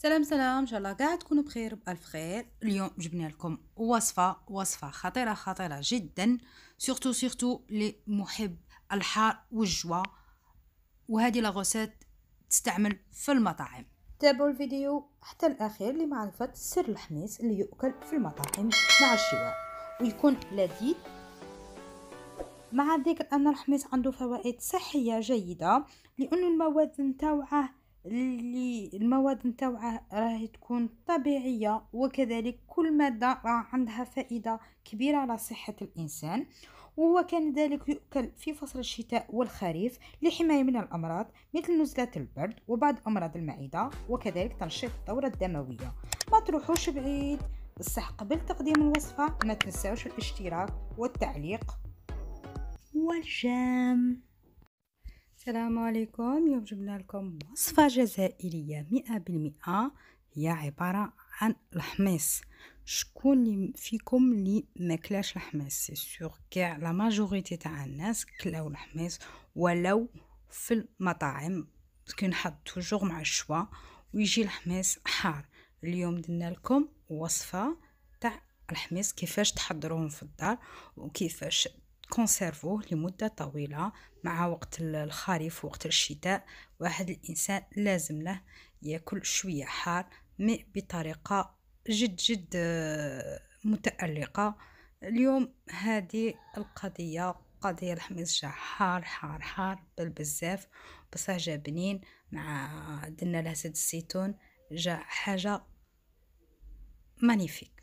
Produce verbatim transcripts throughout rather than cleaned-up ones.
سلام سلام، ان شاء الله قاعد تكونوا بخير بألف خير. اليوم جبنا لكم وصفة وصفة خطيرة خطيرة جدا، سورتو سورتو لمحب الحار والجوع، وهذه لاغوسيت تستعمل في المطاعم. تابعوا الفيديو حتى الأخير لمعرفة سر الحميص اللي يؤكل في المطاعم مع الجوع ويكون لذيذ. مع ذكر أن الحميص عنده فوائد صحية جيدة، لأن المواد نتاوعه اللي المواد نتاوعه راهي تكون طبيعية، وكذلك كل مادة راه عندها فائدة كبيرة على صحة الإنسان. وهو كان ذلك يؤكل في فصل الشتاء والخريف لحماية من الأمراض مثل نزلات البرد وبعض أمراض المعدة، وكذلك تنشيط الدورة الدموية. ما تروحوش بعيد، بصح قبل تقديم الوصفة ما تنساوش الاشتراك والتعليق والجام. السلام عليكم. اليوم جبنا لكم وصفة جزائرية مئة بالمئة، هي عبارة عن الحميص. شكون اللي فيكم اللي ماكلاش الحميص؟ سي سور كاع لا ماجوريتي تاع الناس كلاو الحميص، ولو في المطاعم كنحط توجور مع الشوا ويجي الحميص حار. اليوم درنا لكم وصفة تاع الحميص، كيفاش تحضروهم في الدار وكيفاش كونسيرفوه لمدة طويلة. مع وقت الخريف ووقت الشتاء واحد الإنسان لازم له يأكل شوية حار، مي بطريقة جد جد متألقة. اليوم هذه القضية قضية الحميص جا حار حار حار بل بزاف، بصح جا بنين، مع درنا له زيت الزيتون، جا حاجة مانيفيك.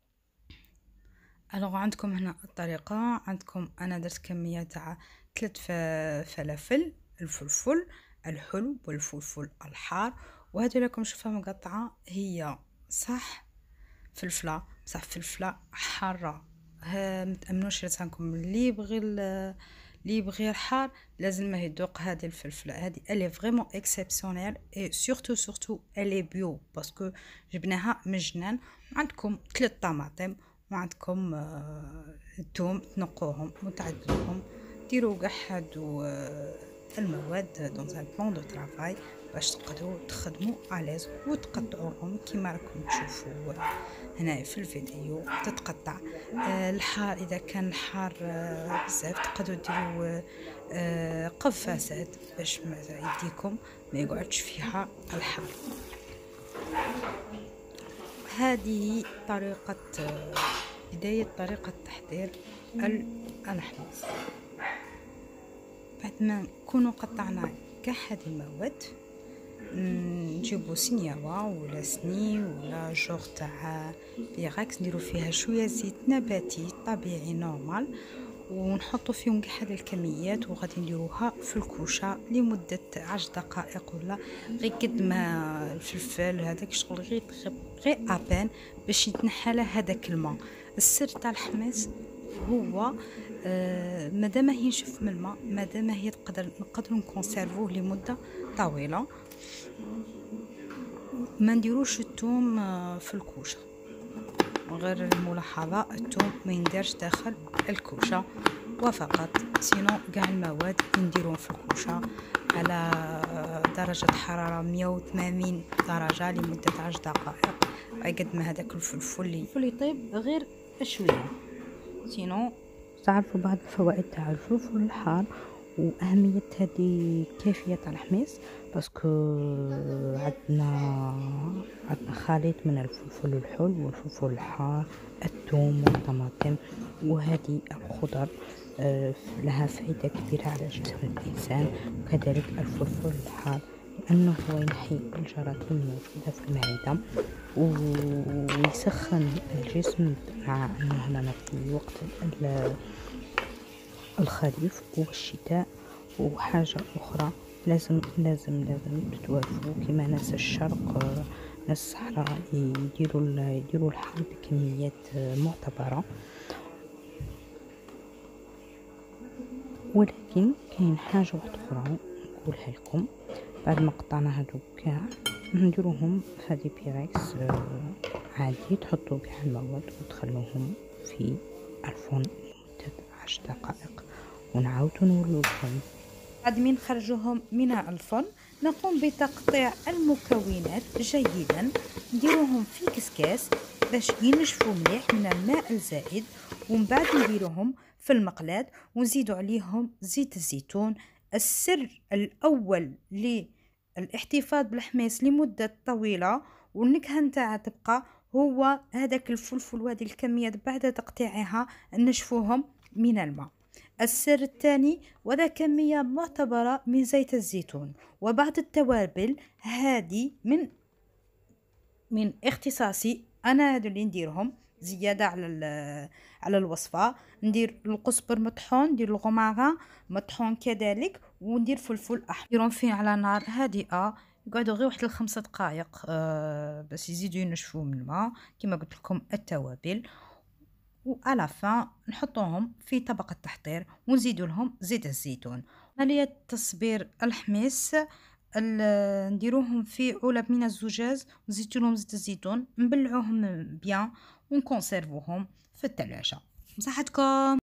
الوغ عندكم هنا الطريقة، عندكم انا درت كمية تاع ثلاث فلافل، الفلفل الحلو والفلفل الحار، وهذو لكم شوفها مقطعة، هي صح فلفلة بصح فلفلة حارة. ها متأمنوش لسانكم، اللي يبغي اللي يبغي الحار لازم ما يذوق هذه الفلفلة. هذه الي فريمون اكسيبسيونيل اي سورتو سورتو الي بيو باسكو جبناها من جنان. عندكم ثلاث طماطم وعندكم الثوم، تنقوهم وتعدلوهم، ديروا كاع هادو المواد دون ان بلان دو طرافاي باش تقدروا تخدموا عليز وتقطعوهم كيما راكم تشوفوا هنا في الفيديو. تتقطع الحار، اذا كان الحار بزاف تقدروا ديروا قفازات باش ما يديكم ما يقعدش فيها الحار. هذه طريقة بداية طريقة تحضير الحميص. بعد ما نكونوا قطعنا كاع هذه المواد، نجيبو سنيوة ولا سني ولا جوغ تاع بيغاكس، نديرو فيها شوية زيت نباتي طبيعي نورمال، ونحطوا فيهم كاع هذه الكميات، وغادي نديروها في الكوشه لمده عشر دقائق ولا غير قد ما الفلفل هذاك شغل غير غير ابان باش يتنحى له هذاك الماء. السر تاع الحميص هو آه مادام هي نشف من الماء، مادام هي تقدر نقدروا نكونسيرفوه لمده طويله. ما نديروش الثوم في الكوشه، غير الملاحظه الثوم ما ينديرش داخل الكوشه وفقط، سينو كاع المواد نديروهم في الكوشه على درجه حراره مية وثمانين درجه لمده عشر دقائق، قد ما هذاك الفلفل يطيب غير شويه. سينو تعرفوا بعض الفوائد تاع الفلفل الحار واهميه هذه كيفيه تاع الحميص، باسكو عندنا عندنا خليط من الفلفل الحلو والفلفل الحار، الثوم والطماطم، وهذه الخضر لها فائدة كبيرة على جسم الإنسان. وكذلك الفلفل الحار لأنه هو ينحي الجراثيم الموجودة في المعدة ويسخن الجسم، مع أنه هنا في وقت الخريف والشتاء. وحاجة أخرى لازم لازم لازم تتوافوا كما ناس الشرق ناس الصحراء يديروا يديروا الحار بكميات معتبرة. ولكن كاين حاجة واحدة أخرى نقولها لكم، بعد ما قطعنا هادو كاع نديروهم في هذه بيركس عادي، تحطوا كاع المواد وتخلوهم في الفرن لمدة عشر دقائق، ونعاودو نولو الفرن بعد ما نخرجوهم من الفرن نقوم بتقطيع المكونات جيدا، نديروهم في كسكاس باش ينشفوا مليح من الماء الزائد، ومن بعد نديروهم في المقلاة ونزيدوا عليهم زيت الزيتون. السر الأول للاحتفاظ بالحميص لمدة طويلة والنكهة نتاعها تبقى هو هذاك الفلفل وهذه الكميات بعد تقطيعها نشفوهم من الماء. السر الثاني وذا كمية معتبرة من زيت الزيتون وبعض التوابل هذه من من اختصاصي انا، هادو اللي نديرهم زياده على على الوصفه. ندير القزبر مطحون، ندير الغمارة مطحون كذلك، وندير فلفل احمر. نديرهم فين على نار هادئه يقعدوا غير واحد الخمسة دقائق أه باش يزيدوا ينشفوا من الماء كما قلت لكم التوابل. وعلى فان نحطوهم في طبق التحضير ونزيدوا لهم زيت الزيتون. عملية تصبير الحميص نديروهم في علب من الزجاج ونزيدوا لهم زيت الزيتون، نبلعوهم بيان ونكونسيرفوهم في الثلاجة. بصحتكم.